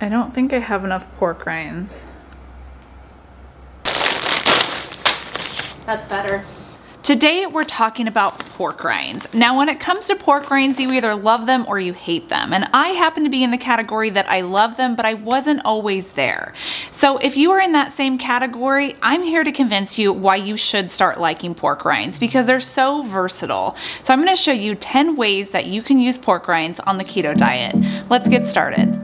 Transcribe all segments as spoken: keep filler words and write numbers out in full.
I don't think I have enough pork rinds. That's better. Today we're talking about pork rinds. Now when it comes to pork rinds, you either love them or you hate them. And I happen to be in the category that I love them, but I wasn't always there. So if you are in that same category, I'm here to convince you why you should start liking pork rinds because they're so versatile. So I'm gonna show you ten ways that you can use pork rinds on the keto diet. Let's get started.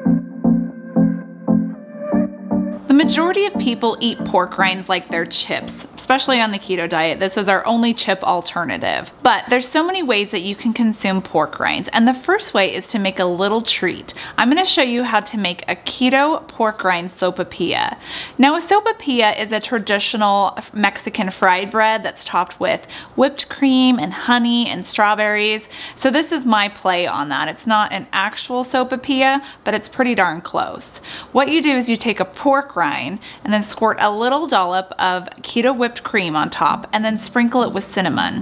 The majority of people eat pork rinds like they're chips, especially on the keto diet. This is our only chip alternative. But there's so many ways that you can consume pork rinds, and the first way is to make a little treat. I'm gonna show you how to make a keto pork rind sopapilla. Now a sopapilla is a traditional Mexican fried bread that's topped with whipped cream and honey and strawberries. So this is my play on that. It's not an actual sopapilla, but it's pretty darn close. What you do is you take a pork rind and then squirt a little dollop of keto whipped cream on top and then sprinkle it with cinnamon.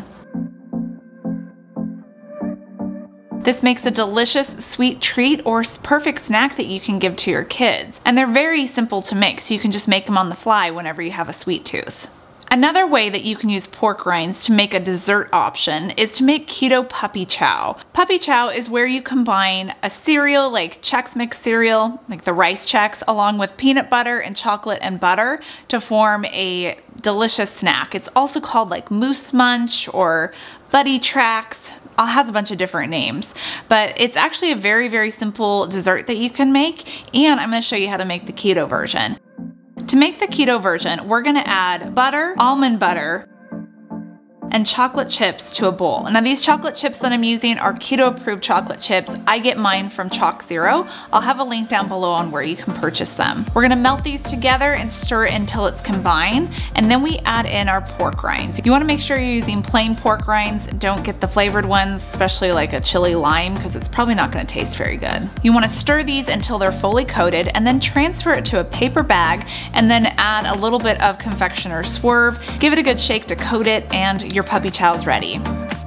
This makes a delicious sweet treat or perfect snack that you can give to your kids. And they're very simple to make, so you can just make them on the fly whenever you have a sweet tooth. Another way that you can use pork rinds to make a dessert option is to make keto puppy chow. Puppy chow is where you combine a cereal like Chex Mix cereal, like the rice Chex, along with peanut butter and chocolate and butter to form a delicious snack. It's also called like Moose Munch or Buddy Tracks. It has a bunch of different names, but it's actually a very, very simple dessert that you can make, and I'm gonna show you how to make the keto version. To make the keto version, we're gonna add butter, almond butter, and chocolate chips to a bowl. Now these chocolate chips that I'm using are keto approved chocolate chips. I get mine from Chalk Zero. I'll have a link down below on where you can purchase them. We're gonna melt these together and stir it until it's combined, and then we add in our pork rinds. You wanna make sure you're using plain pork rinds. Don't get the flavored ones, especially like a chili lime, because it's probably not gonna taste very good. You wanna stir these until they're fully coated and then transfer it to a paper bag and then add a little bit of confectioner's swerve. Give it a good shake to coat it, and your puppy chow's ready.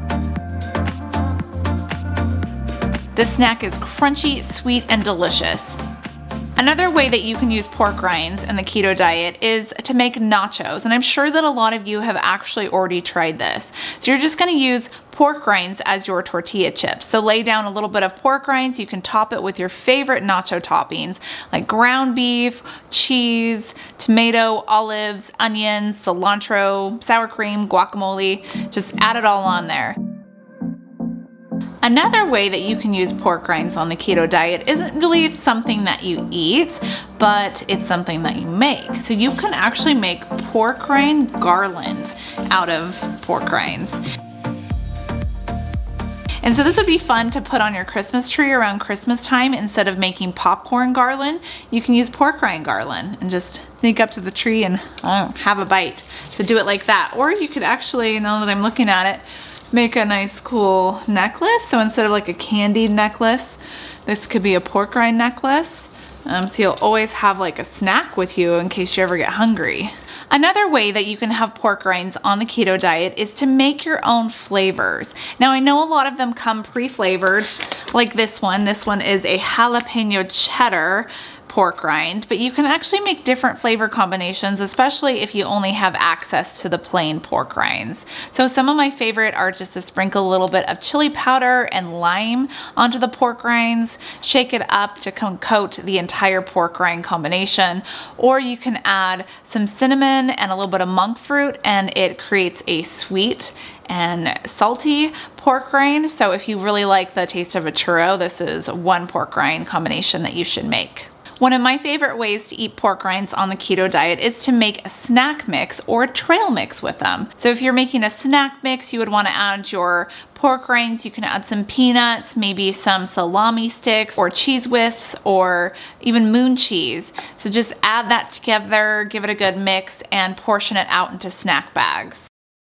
This snack is crunchy, sweet, and delicious. Another way that you can use pork rinds in the keto diet is to make nachos, and I'm sure that a lot of you have actually already tried this. So you're just gonna use pork rinds as your tortilla chips. So lay down a little bit of pork rinds. You can top it with your favorite nacho toppings like ground beef, cheese, tomato, olives, onions, cilantro, sour cream, guacamole. Just add it all on there. Another way that you can use pork rinds on the keto diet isn't really something that you eat, but it's something that you make. So you can actually make pork rind garland out of pork rinds. And so this would be fun to put on your Christmas tree around Christmas time. Instead of making popcorn garland, you can use pork rind garland and just sneak up to the tree and oh, have a bite. So do it like that. Or you could actually, now that I'm looking at it, make a nice cool necklace. So instead of like a candied necklace, this could be a pork rind necklace. Um, so you'll always have like a snack with you in case you ever get hungry. Another way that you can have pork rinds on the keto diet is to make your own flavors. Now I know a lot of them come pre-flavored, like this one. This one is a jalapeno cheddar pork rind, but you can actually make different flavor combinations, especially if you only have access to the plain pork rinds. So some of my favorite are just to sprinkle a little bit of chili powder and lime onto the pork rinds, shake it up to coat the entire pork rind combination, or you can add some cinnamon and a little bit of monk fruit, and it creates a sweet and salty pork rind. So if you really like the taste of a churro, this is one pork rind combination that you should make. One of my favorite ways to eat pork rinds on the keto diet is to make a snack mix or a trail mix with them. So if you're making a snack mix, you would want to add your pork rinds. You can add some peanuts, maybe some salami sticks or cheese whips or even moon cheese. So just add that together, give it a good mix, and portion it out into snack bags.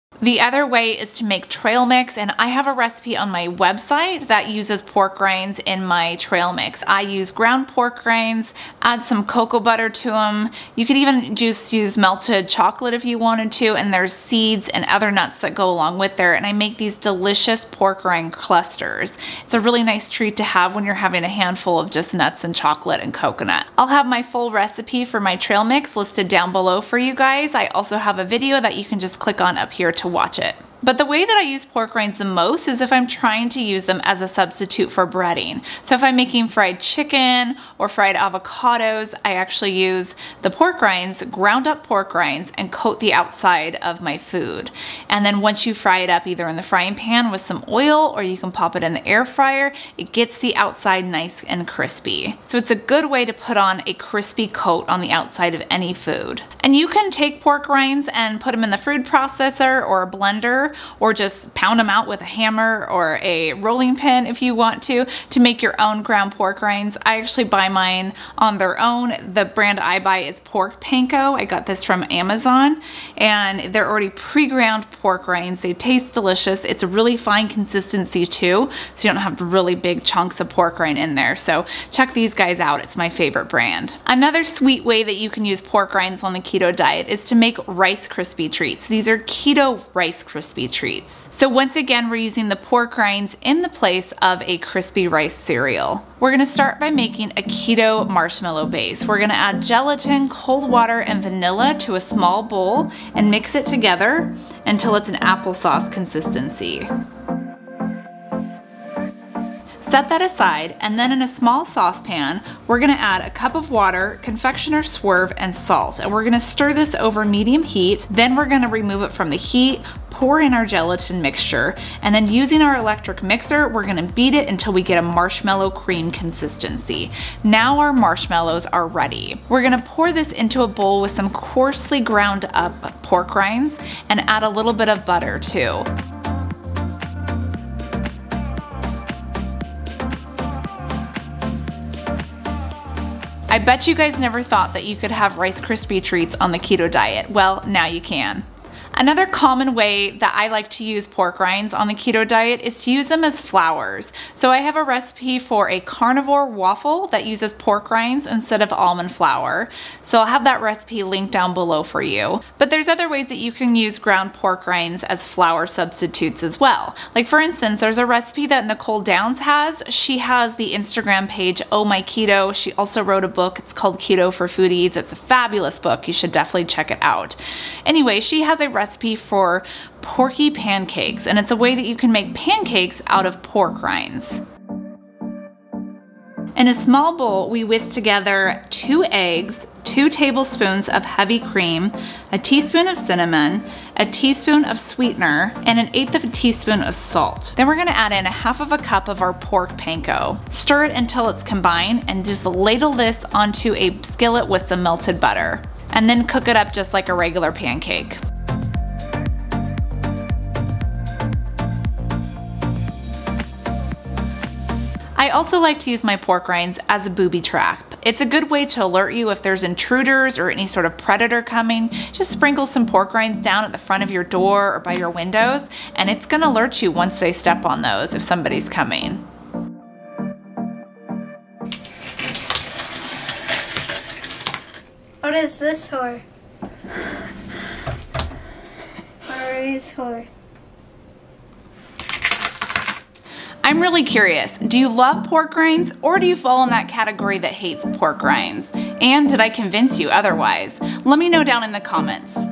The other way is to make trail mix, and I have a recipe on my website that uses pork rinds in my trail mix. I use ground pork rinds, add some cocoa butter to them. You could even just use melted chocolate if you wanted to, and there's seeds and other nuts that go along with there, and I make these delicious pork rind clusters. It's a really nice treat to have when you're having a handful of just nuts and chocolate and coconut. I'll have my full recipe for my trail mix listed down below for you guys. I also have a video that you can just click on up here to watch it. But the way that I use pork rinds the most is if I'm trying to use them as a substitute for breading. So if I'm making fried chicken or fried avocados, I actually use the pork rinds, ground up pork rinds, and coat the outside of my food. And then once you fry it up either in the frying pan with some oil, or you can pop it in the air fryer, it gets the outside nice and crispy. So it's a good way to put on a crispy coat on the outside of any food. And you can take pork rinds and put them in the food processor or a blender, or just pound them out with a hammer or a rolling pin if you want to, to make your own ground pork rinds. I actually buy mine on their own. The brand I buy is Pork Panko. I got this from Amazon, and they're already pre-ground pork rinds. They taste delicious. It's a really fine consistency too, so you don't have really big chunks of pork rind in there. So check these guys out. It's my favorite brand. Another sweet way that you can use pork rinds on the keto diet is to make Rice Krispie treats. These are keto Rice Krispie treats. So once again, we're using the pork rinds in the place of a crispy rice cereal. We're gonna start by making a keto marshmallow base. We're gonna add gelatin, cold water, and vanilla to a small bowl and mix it together until it's an applesauce consistency. Set that aside, and then in a small saucepan, we're gonna add a cup of water, confectioner swerve, and salt. And we're gonna stir this over medium heat. Then we're gonna remove it from the heat, pour in our gelatin mixture, and then using our electric mixer, we're gonna beat it until we get a marshmallow cream consistency. Now our marshmallows are ready. We're gonna pour this into a bowl with some coarsely ground up pork rinds and add a little bit of butter too. I bet you guys never thought that you could have Rice Krispie treats on the keto diet. Well, now you can. Another common way that I like to use pork rinds on the keto diet is to use them as flours. So I have a recipe for a carnivore waffle that uses pork rinds instead of almond flour. So I'll have that recipe linked down below for you. But there's other ways that you can use ground pork rinds as flour substitutes as well. Like for instance, there's a recipe that Nicole Downs has. She has the Instagram page, Oh My Keto. She also wrote a book. It's called Keto for Foodies. It's a fabulous book. You should definitely check it out. Anyway, she has a recipe recipe for porky pancakes, and it's a way that you can make pancakes out of pork rinds. In a small bowl, we whisk together two eggs, two tablespoons of heavy cream, a teaspoon of cinnamon, a teaspoon of sweetener, and an eighth of a teaspoon of salt. Then we're gonna add in a half of a cup of our pork panko. Stir it until it's combined and just ladle this onto a skillet with some melted butter. And then cook it up just like a regular pancake. I also like to use my pork rinds as a booby trap. It's a good way to alert you if there's intruders or any sort of predator coming. Just sprinkle some pork rinds down at the front of your door or by your windows, and it's gonna alert you once they step on those if somebody's coming. What is this for? What are these for? I'm really curious, do you love pork rinds or do you fall in that category that hates pork rinds? And did I convince you otherwise? Let me know down in the comments.